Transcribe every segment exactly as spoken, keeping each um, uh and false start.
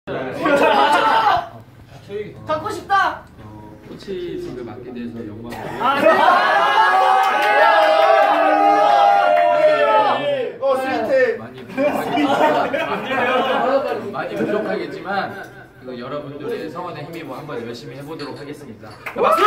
갖고 싶다. 코치직을 맡게 돼서 영광이에요. 어, 스위트. 많이 부족하겠지만, 많이 부족하겠지만 그 여러분들의 성원에 힘입어 한번 열심히 해보도록 하겠습니다. 박수!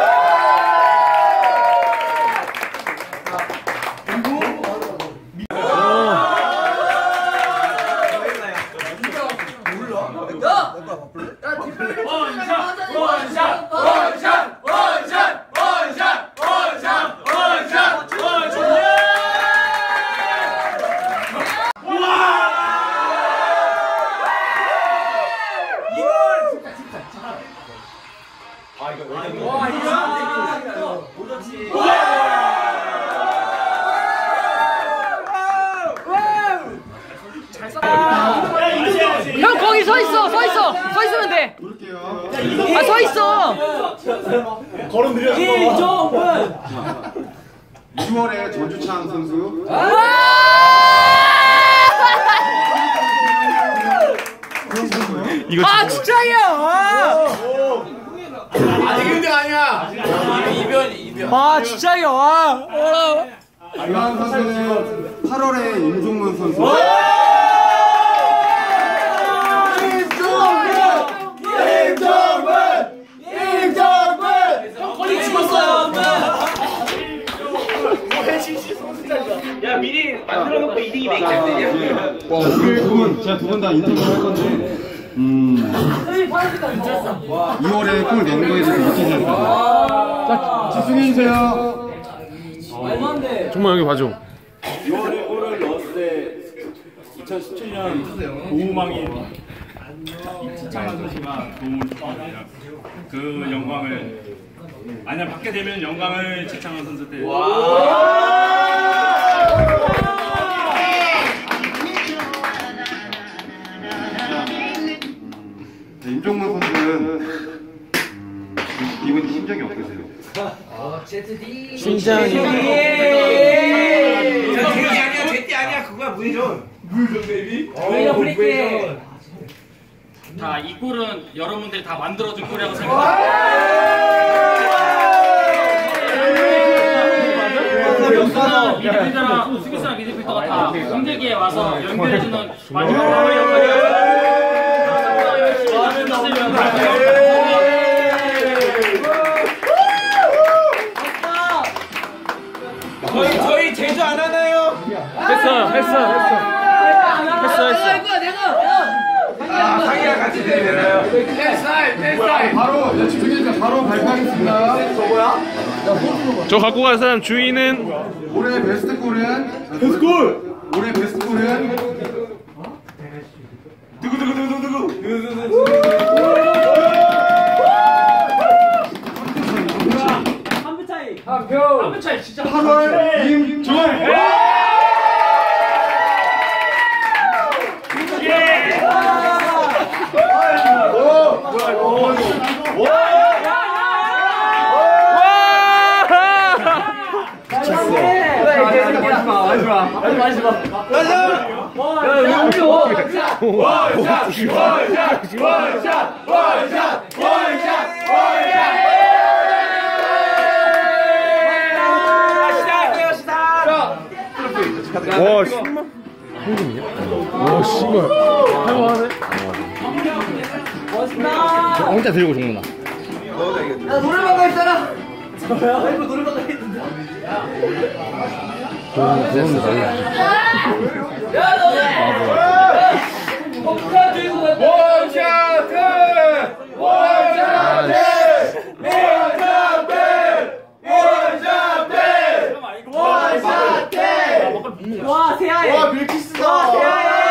형 거기 서 있어, 서 있어, 서 있으면 돼. 아, 서 있어. 걸음 느려. 이종훈. 유월에 전주창 선수. 아, 진짜요? 아직 일 등 아니야. 이변, 이변. 아, 진짜요? 아, 이완 선수는 팔월에 임종문 선수. 야 미리 만들어놓고 이 등이 맥혔느냐? 와, 오늘 두 분, 제가 두 분 다 인터뷰를 할 건데, 음, 이월에 골 내는 거에 대해서 어떻게 생각하세요? 자, 집중해주세요. 정말 여기 봐줘. 이월에 골을 넣었을 때 이천십칠 년 고우망인 이창환 선수가 도움을 줬습니다. 그 영광을 만약 받게 되면 영광을 지창환 선수 때. 임종문 선수는 음, 이분 심정이 어떠세요? 심장이. 제띠 아니야, 제띠 아니야, 그거야 무회전. 무회전 베이비. 우리가 브레이크. 자, 이 골은 여러분들이 다 만들어준 골이라고 생각합니다. 미드필더랑 수비수랑 미드필더가 다 공격기에 와서 연결해주는 마지막 마무리 역할이에요. 저희 저희 제주 안 하나요? 했어, 했어, 했어. 했어, 했어. 아, 상이랑 같이 되나요? 바로, 네, 집중해주세요. 바로 발표하겠습니다. 저거야? 저 갖고 갈 사람 주인은 올해 베스트 골은 베스트 골! 올해 베스트 골은 한분 차이. 한분 차이 진짜. 팔월 임종문! 와, 십만 현금이냐? 와, 씨발. 할만하네. 멋있다. 혼자 들고 종문아. 야, 노래방 가 있잖아. 저야? 이거 노래방 가 있는데. 그건 달라. 야, 너네. 폭탄 들고 갔다. 원샷트! 원샷트! 원샷트! 원샷트! 와, 세아해. 와, 밀키스다! 와, 세아해.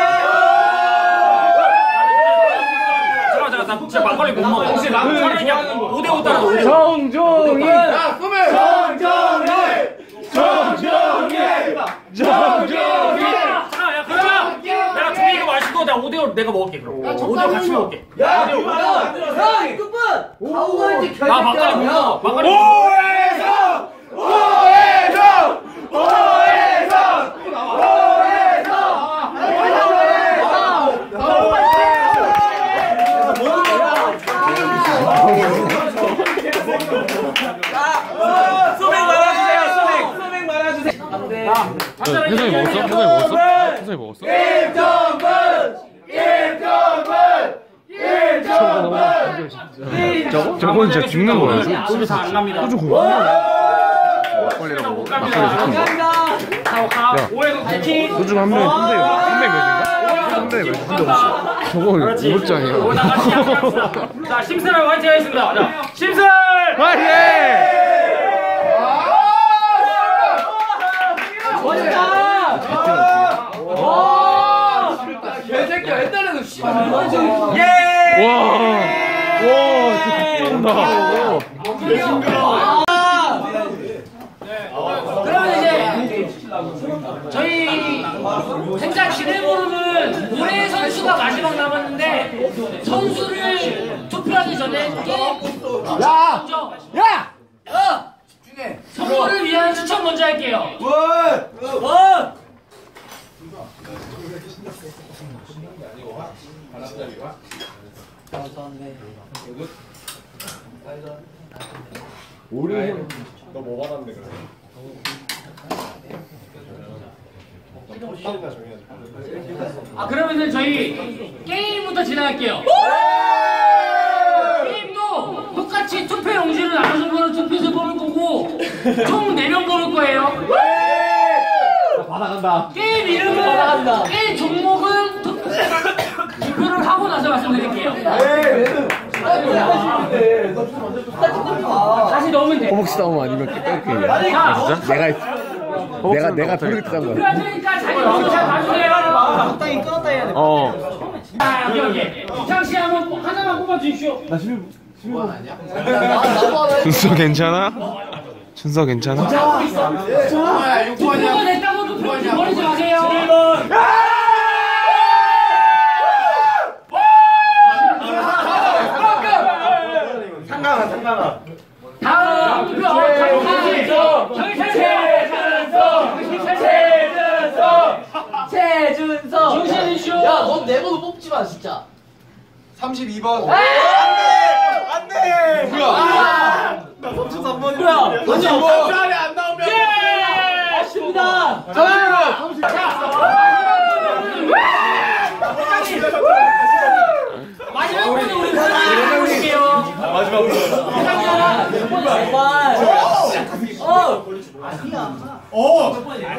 잠깐 잠깐 나 진짜 막걸리 못 먹어. 혹시 막 차라리 그냥 오 대 오 따라 오래. 정종이! 야, 꿈을! 정정이! 정정이! 정정이! 자, 야 그러면 내가 종이 이거 마시고 내가 오 대 오 내가 먹을게 그럼. 오 대 오 같이 먹을게. 야, 형, 끝분. 가오가지 결정. 나 막걸리 못 먹어. 막걸리. 오해성! 오해성! 오해성! 오해성! 혜성이 먹었어? 혜성이 먹었어? 혜성이 먹었어? 김정근! 김정근! 저거? 저건 진짜 죽는 거야. 소주 다 안 갑니다. 소주 공부하는 거야. 막걸리라고. 막걸리 시킨 거. 오해도 파이팅. 소주 한 병에 삼백, 삼백 몇인가? 삼백 몇, 삼백 오십. 저거 오백 잔이야. 자, 심슨하고 화이팅 하겠습니다. 자, 심슨! 화이팅! 개새끼야 옛날에는 씨발 예! 와, 와, 진짜 그러면 이제 저희 행사 진행으로는 올해 선수가 마지막 남았는데 선수를 투표하기 전에 게임 먼저 야! 어! 선수를 위한 추천 먼저 할게요. 원! 원! 아 그러면은 저희 게임부터 진행할게요. 게임도 똑같이 투표 용지를 나눠서 보는 투표에서 뽑을 거고 총 네 명 뽑을 거예요. 받아간다. 게임 이름은 받아간다. 게임 종목은 투, 투표를 하고 나서 말씀드릴게요. 다시 넣으면 돼. 허벅지 싸움 아니면 뺄게. 자, 진짜? 내가 내가 내가 프로젝트 한 거야. 투표하시니까 자기 목표 잘 봐주세요. 어. 자, 여기 여기. 이창 씨 한번 꼭 하나만 뽑아 주십시오. 준서 괜찮아? 준서 괜찮아? 투표가 됐다고 투표 버리지 마세요. 상관아 상관아. 다음 투표. 최준석! 정신이 쇼. 야, 넌 내 번호 뽑지 마, 진짜. 삼십이 번. 에이! 안돼. 뭐야? 나 삼십삼 번이야. 뭐야? 삼십오 번. 안에 안 나오면. 아쉽니다. 마지막 분은 우리 사장님 볼게요. 마지막으로. 어! 오.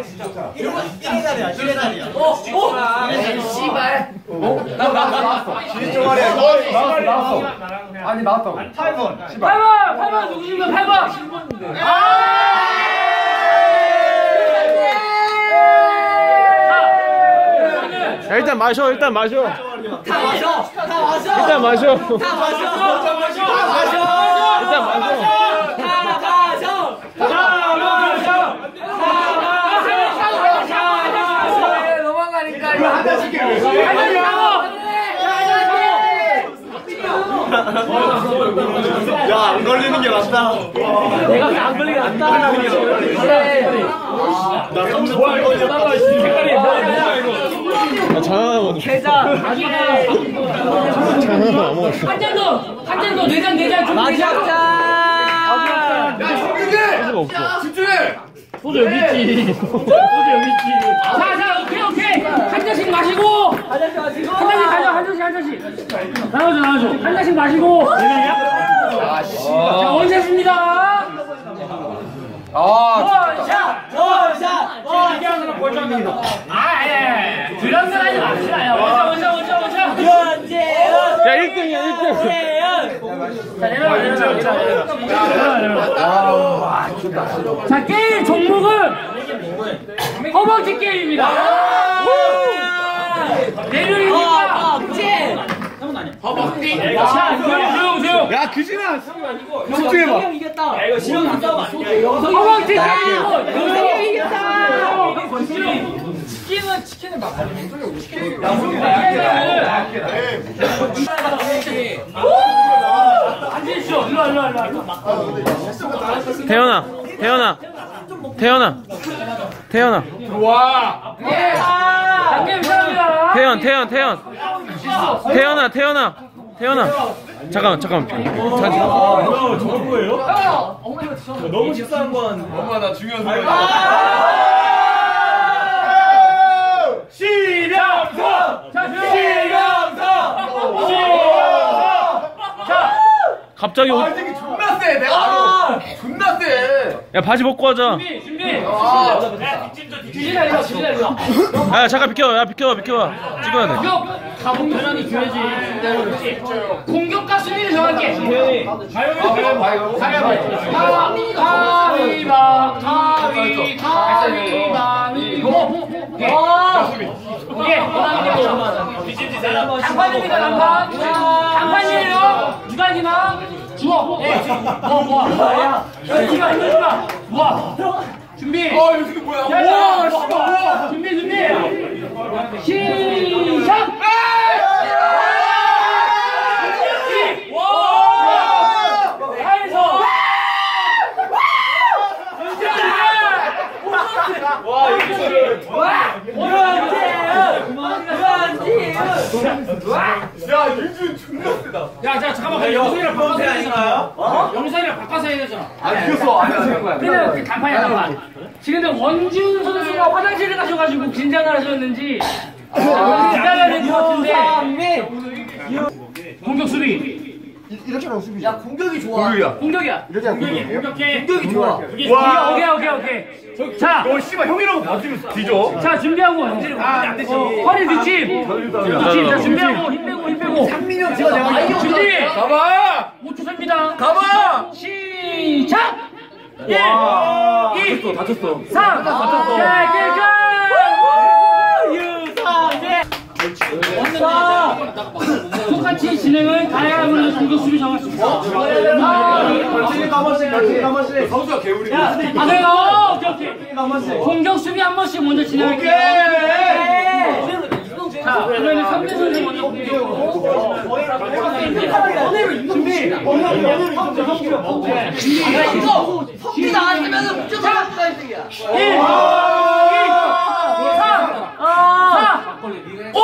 씨발. 진종아리야. 나왔어 나왔어. 아니 나왔다고. 팔 번. 팔 번, 팔 번 누구신가? 팔 번. 야, 일단 마셔. 일단 마셔. 다 마셔. 다 마셔. 일단 마셔. 다 마셔. 다 마셔. 일단 마셔. 다 마셔. 넘어가니까 이거 하나 시켜. 야, 안 걸리는 게 낫다. 내가 안 걸리게 낫다. 그래. 나 삼십삼 번이었다. 색깔이 뭐야 이거? 아, 잔하나 먹어. 계좌. 잔하나 안 먹었어. 한 잔 더, 한 잔 더, 네 잔, 네 잔, 총 네 잔. 마지막 잔. 소주가 없어. 집중해. 소주 여기 있지. 소주 여기 있지. 자, 자, 오케이, 오케이. 한 잔씩 마시고. 한 잔씩 마시고. 한 잔씩 가져, 한 잔씩, 한 잔씩. 나눠줘, 나눠줘. 한 잔씩 마시고. 자, 원샷입니다. 아, 원샷! 원샷. 원샷! 아, 예. 그런 건 하지 맙시다. 원샷, 원샷, 원샷, 원샷. 현재현. 야, 일 등이야, 일 등. 현재현. 자, 내려와, 내려와, 내려와. 내려와, 내려와. 자, 게임 종목은 허벅지 게임입니다. 내려입니까? 허벅지. 허벅지. 자, 조용, 조용. 야, 규진아. 집중해봐. 형 이겼다. 허벅지 게임이고, 형 이겼다. 치킨은 치킨을 막 앉으시오. 일로 와, 일로 와, 일로 와. 태연아, 태연아, 태연아, 태연아. 와. 자, 게임 시작합니다. 태연, 태연, 태연. 태연아, 태연아, 태연아. 잠깐만, 잠깐만. 잠깐. 아, 저런 거예요? 너무 식사한 건. 엄마 나 중요한 소리. 시명석! 자, 시명석! 자! 갑자기 옷. 존나 세. 내가 존나 세. 야 바지 벗고 하자. 준비, 준비! 뒤지나 이거 뒤지나 이거. 야 잠깐 비켜. 야 비켜 비켜. 찍어야 돼. 공격! 가봉 변환이 줘야지. 공격과 수비를 정할게. 가위바위보. 가위, 가위바위보. 오케이. 단판입니다, 단판. 단판이에요. 누가 이기나? 주워. 예. 뭐, 뭐. 야, 이거, 이거, 이거. 뭐. 준비. 어, 이거 뭐야? 야, 야, 준비, 준비. 시작! 야, 윤준 존나 세다. 야, 자, 잠깐만. 영상이랑 바꿔서 해야 되잖아. 어? 영상이랑 바꿔서 해야 되잖아. 아, 비겼어. 안 하는 거야. 그냥 그 간판이야, 간판. 지금 근데 원준 선수가 화장실에 가셔가지고 긴장을 하셨는지 긴장을 할 것 같은데. 공격 수비. 이렇게 하면 수비죠. 야 공격이 좋아. 공격이야. 이렇게 하면 공격이. 공격해. 공격이 좋아. 와, 오케이, 오케이, 오케이. 자, 너 씨발 형이라고 봐주면 뒤져. 자, 준비하고. 안 되지. 허리 뒤집. 뒤집. 자, 준비하고. 힘 빼고, 힘 빼고. 상민이 제가 내가 준비. 가봐. 오 초 셉니다. 가봐. 시작! 일, 와. 이, 다쳤어 다쳤어. 삼, 다쳤어. 자, 끝! 똑같이 진행을 다양한 공격 수비 정했습니다. 걸치기 가만씩 걸치기 가만씩. 선수가 개우리. 아, 그래요? 오케이, 오케이. 공격 수비 한 번씩 먼저 진행할게요. 자, 그러면 삼 대 선수 먼저 공격하고. 준비. 성비 나왔으면 무조건 무다 일 등이야. 일, 이, 삼, 사, 오!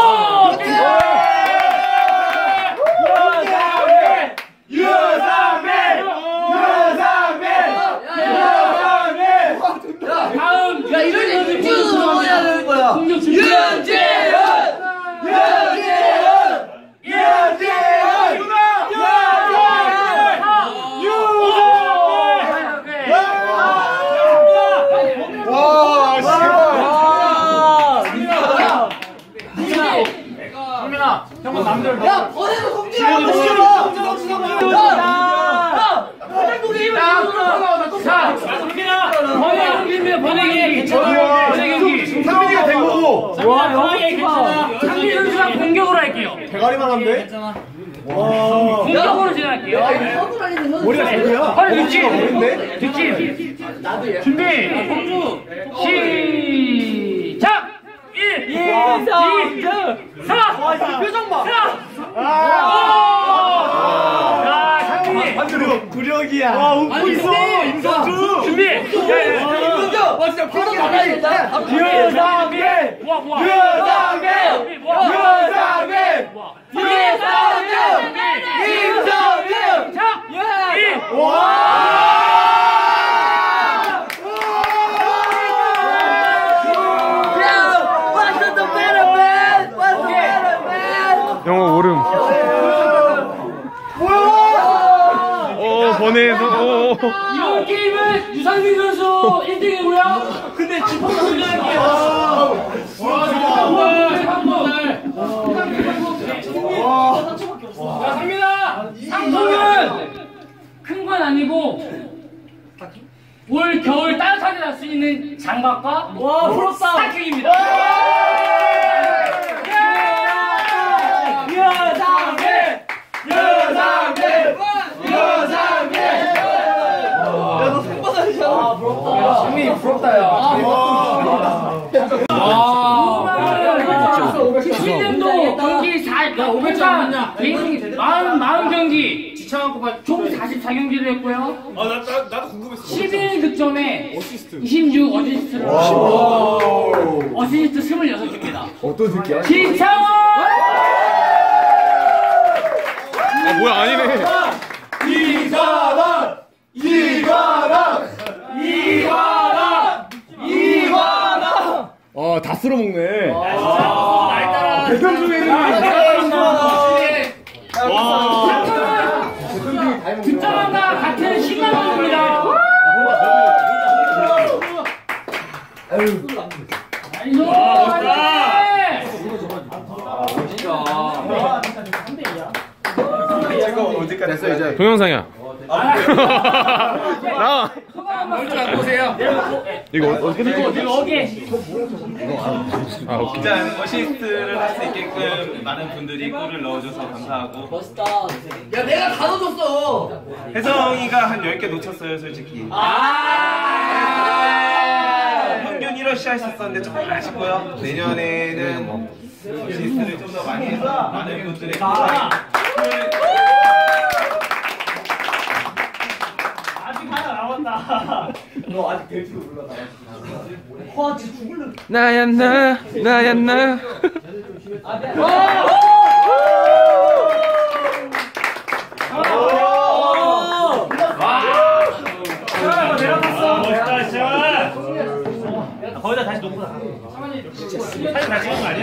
유상민! 유상민! 유상민! 다음 야 이럴 때 윤준으로 넣어야 되는 거야. 공격 준비. 윤재현! 윤재현! 유재현! 와, 형은 남들 야 번에도 성진아! 성진아! 성진아! 자, 성빈아, 번외 경기입니다. 번외 경기. 번외 경기. 상민이가 된 거고. 와, 번외 괜찮아. 상민 선수랑 공격으로 할게요. 대가리만 한데? 공격으로 진행할게요. 머리가 되냐? 허리 뒤집. 어린데? 뒤집. 준비. 시작. 일, 이, 삼, 표정 봐. 자, 상민이. 구력이야. 와, 웃고 있어. 임성주. 준비. 윤준아! 와 진짜 표정 나가야 된다. 유상민. 와, 와. 유상민! 유상민! 유상민! 임성주! 자, 일. 와! 영어 오름. 오 번외에서. 오. 이번 게임은 유상민 선수 일 등이고요. 근데 지퍼가 돌려할게요. 자, 상민아! 상품은 큰 건 아니고 올 겨울 따뜻하게 날 수 있는 장갑과 와, 부럽다. 스타킹입니다. 유상민! 유상민! 유상민! 야너 상 받아야지. 상민이 부럽다 야. 시즌도 경기 사, 오백 점 마흔 경기 총 사십사 경기를 했고요. 아, 나, 나, 나도 궁금했어. 십일 득점에 이십육 어시스트를 하시고 어시스트 스물여섯 개입니다. 어떤 새끼야? 지창원! 아 뭐야 아니네. 이관왕! 이관왕! 이관왕! 이관왕! 아 와, 다 쓸어 먹네. 아, 대선 중에 득점왕과 같은 십만 원입니다. 됐어 이제. 동영상이야. 나와. 보세요. 이거 어떻게 된 거야? 이거 오케이. 아 오케이. 일단 어시스트를 할 수 있게끔 많은 분들이 골을 넣어줘서 감사하고. 멋있다. 야 내가 다 넣어줬어. 혜성이가 한 열 개 놓쳤어요 솔직히. 평균 일 호씩 할 수 있었는데 조금 아쉽고요. 내년에는 어시스트를 좀 더 많이 해서 많은 분들의 골을 너 아직 될 줄 몰라. 와 진짜 죽을래. 나야 나 나야 나. 멋있다 시원. 거기다 다시 놓고 나. 사진 다 찍은 거 아니야?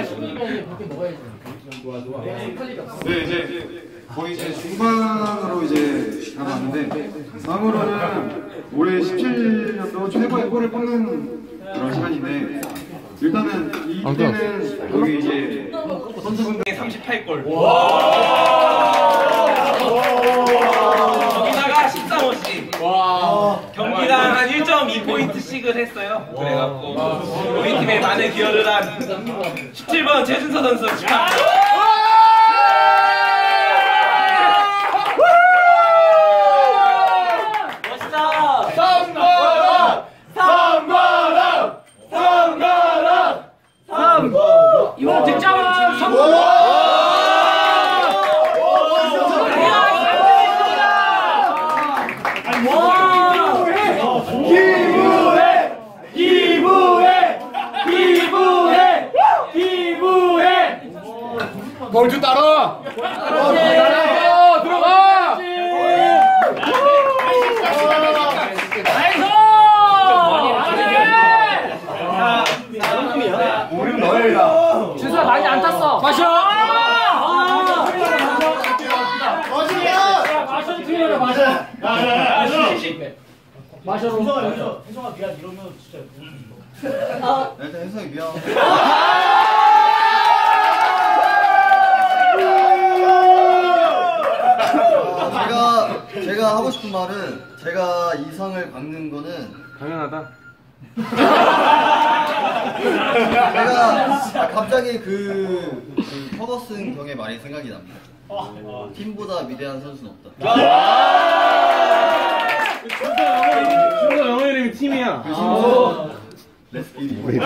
네 이제 거의 이제 중반으로 이제 남았는데 다음으로는 올해 십칠 년도 최고의 골을 뽑는 그런 시간인데 일단은 이때는 여기 이제 선수분들이 삼십팔 골. 거기다가 십삼 호씩. 경기당 한 일 점 이 포인트씩을 했어요. 그래갖고 우리 팀에 많은 기여를 한 십칠 번 최준서 선수 축하합니다. 이번 득점은 성공! 기부해! 기부해! 기부해! 기부해! 벌주 따라! 따라! 들어가! 우리는 너희다. 준수야 많이 안 탔어. 마셔! 마셔 튀어라 마셔. 마셔로. 혜성아 미안 이러면 진짜. 일단 혜성이 미안. 제가 제가 하고 싶은 말은 제가 이 상을 받는 거는 당연하다. 제가 갑자기 그, 그 퍼거슨 경의 말이 생각이 납니다. 팀보다 위대한 선수는 없다. 준서 영어 이름이 팀이야. 레스키.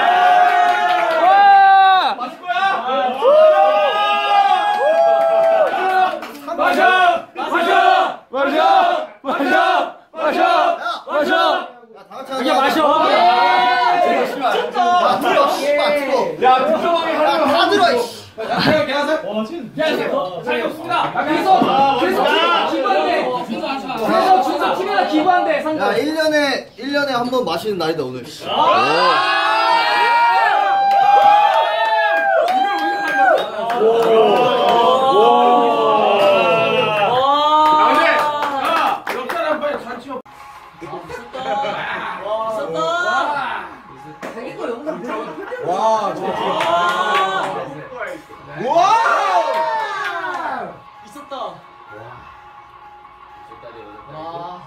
마셔! 마셔! 마셔! 마셔! 마셔! 마셔! 다 같이 그게 하자. 마셔! 야 들어 씨발 들어. 야 득점왕이 하려면 다 들어 이씨. 자리 없습니다. 그래서 그래서 기부한대. 그래서 준수 팀에다 기부한대 야 상금. 일 년에 일 년에 한 번 마시는 날이다 오늘. 와, 진짜. 와! 있었다. 와.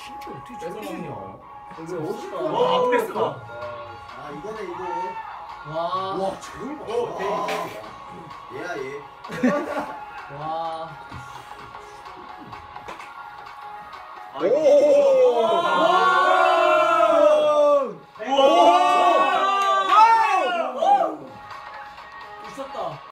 와, 앞에서. 아 이거네 이거. 와. 와 저걸 봐. 얘야 얘. 와. 있었다.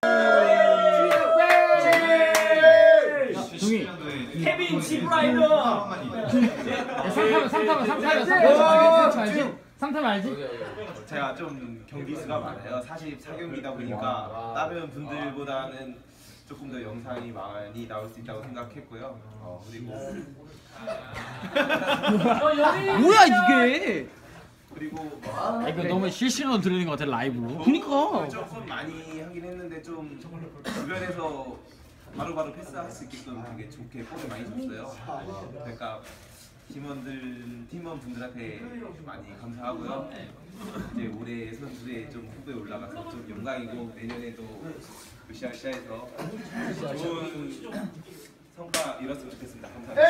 케빈 지브라이더. 상타면 상타면 상타면 상타면 알지? 상타면 알지? 제가 좀 경기 수가 많아요. 사십사 경기다 보니까 다른 분들보다는 조금 더 영상이 많이 나올 수 있다고 생각했고요. 어, 그리고 뭐야 이게? 그리고 아, 이거 너무 실시간으로 들리는 것 같아 라이브로. 그니까. 조금 많이 하긴 했는데 좀 주변에서 바로바로 패스할 수 있게끔 되게 좋게 볼을 많이 줬어요. 그러니까 팀원들 팀원분들한테 많이 감사하고요. 이제 올해 선수에 좀 후보에 올라가서 좀 영광이고 내년에도 으쌰으쌰해서 좋은 성과 이뤘으면 좋겠습니다.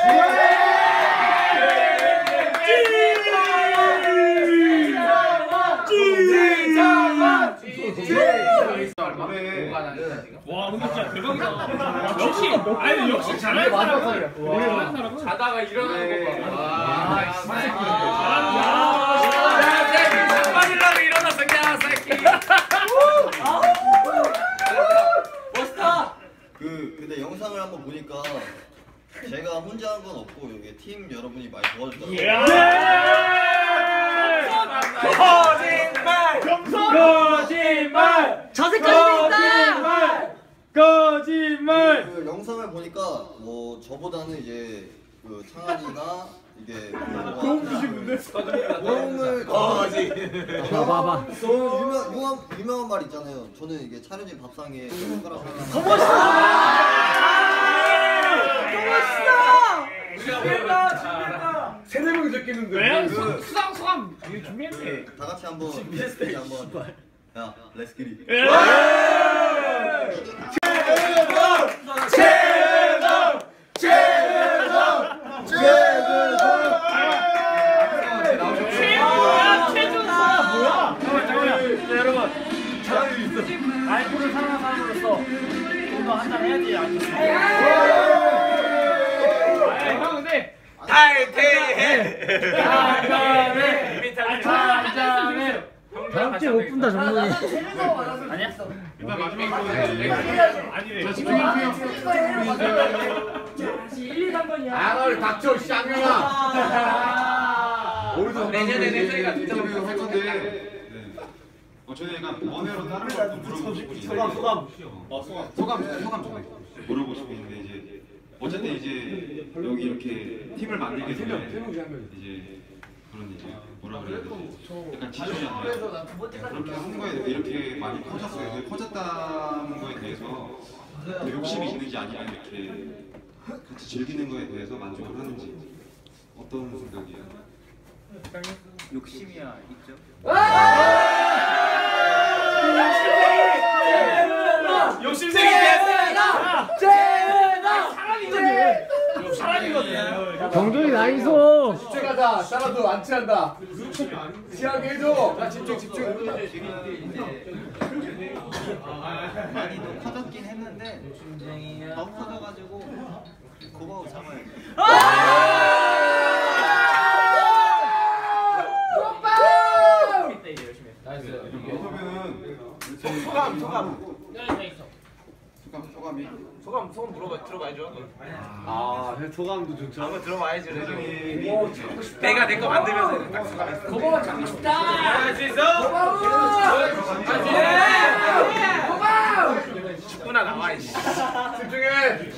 와 근데 진짜 대박이다. 역시 아니 역시 잘하는 사람은 잘하는 사람은 자다가 일어나는 거 봐. 아, 잠깐이라도 일어났어, 야, 새끼. 멋있다. 그 근데 영상을 한번 보니까 제가 혼자 한 건 없고 여기 팀 여러분이 많이 도와주더라고요. 거짓말! 거짓말! 저새까지 있다. 거짓말! 그 영상을 보니까 뭐 저보다는 이제 그 창한이나 이게 도움 주시는데 도움을 거짓. 봐봐. 너무 유명 유명 유명한 말 있잖아요. 저는 이게 차려진 밥상에 숟가락 하나. 더 멋있어. 세네 명이 적겠는데. 왜? 그 수상 수상 이거 준비했네. 다 같이 한번 다시 한번 야 렛츠 기릿. 라이프를 사랑하는 사람으로서 좀더 한잔 해야지 알겠어. 형 근데 탈퇴해. 한잔해 한잔해 다음 주에 못 분다 정문이. 아니야? 일단 마지막으로 자 집중해주세요. 일, 이, 삼 번이야. 아 닥쳐 쌍년아. 오늘도 내년에 내 소리가 인터뷰 할 건데. 어 저는 약간 번외로 다른 것도 물어보고 싶고 소감 소감 어 소감 소감 소감 전에 물어보고 싶고 있는데 이제 어쨌든 이제 여기 이렇게 팀을 만들게 되면 이제 그런 이제 뭐라 그래야 되지 약간 지주잖아요. 그렇게 하는 거에 대해서 이렇게 많이 커졌어요. 근데 커졌다는 거에 대해서 욕심이 있는지 아니면 이렇게 같이 즐기는 거에 대해서 만족을 하는지 어떤 생각이에요? 욕심이야 있죠. 욕심쟁이 쟤다! 쟤다! 사람이거든. 사람이거든. 정준이 나이소. 집중하자. 사람도 안 취한다. 취하게 해줘. 자 집중 집중. 많이 또 커졌긴 했는데 더 커져가지고 고마워 정말. 소감 소감. 소감 소감이 소감 소감 물어봐 들어봐야죠. 아 소감도 좋죠. 한번 들어봐야지. 내가 내 거 만들면서 딱 소감. 고마워 참 좋다. 할 수 있어? 고마워. 축구나 나와야지. 집중해.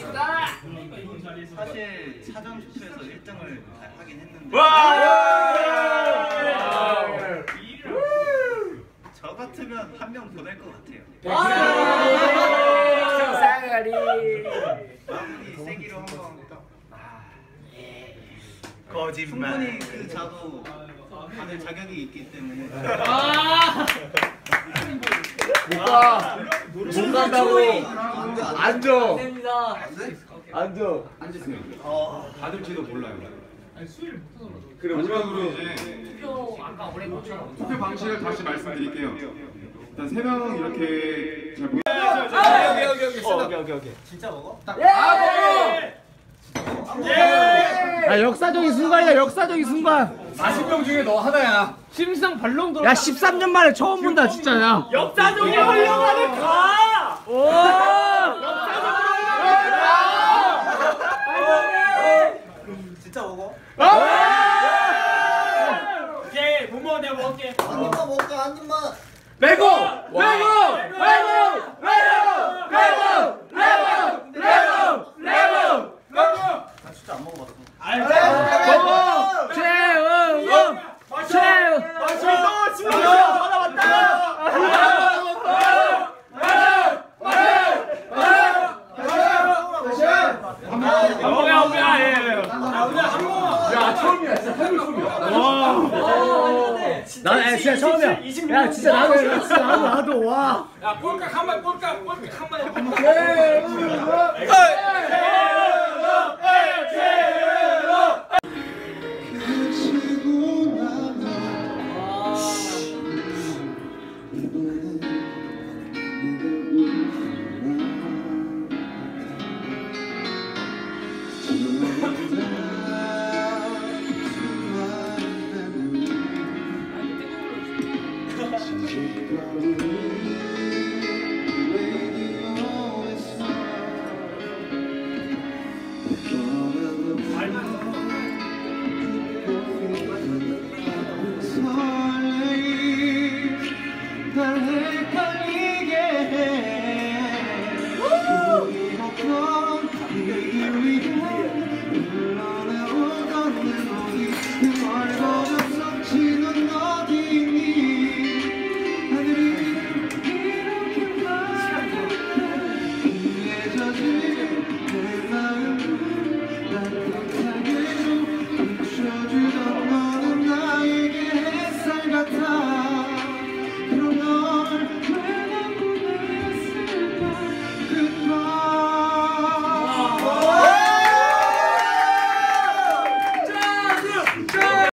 사실 사전 투표에서 일 등을 하긴 했는데 와! 저 같으면 한 명 보낼 것 같아요. 쌍아리. 마무리 세기로 한번 거짓말. 충분히 그 자도 받을 자격이 있기 때문에 못 가. 못 간다고. 앉아. 됩니다. 앉아. 앉으세요. 받을지도 몰라요. 그래 마지막으로 이제 아까 오래 못 쳐. 투표 방식을 다시 말씀드릴게요. 일단 세 명 이렇게 잘 모여. 오케이 오케이 오케이 오케이 오케이 오케이. 진짜 먹어? 아 역사적인 순간이다 역사적인 순간. 사십 명 중에 너 하나야. 심상 발롱 들어. 야 십삼 년 만에 처음 본다 진짜야. 역사적인 훌륭하는 가. 오. 진짜 먹어? 오케이 부모 내가 먹을게. 한 입만 먹자 한 입만. 레고 레고 레고 레고 레고 레고 레고 레고 나 진짜 안 먹어봤어. 아이고. 최우 최우 처음이야 처음이야. 야 진짜 나도 야, 진짜 나도 나도 와. 야 꼴깍 한번 꼴깍 꼴깍 한번 한번. 날 헷갈리게 해 우리 먹던 달리기 위해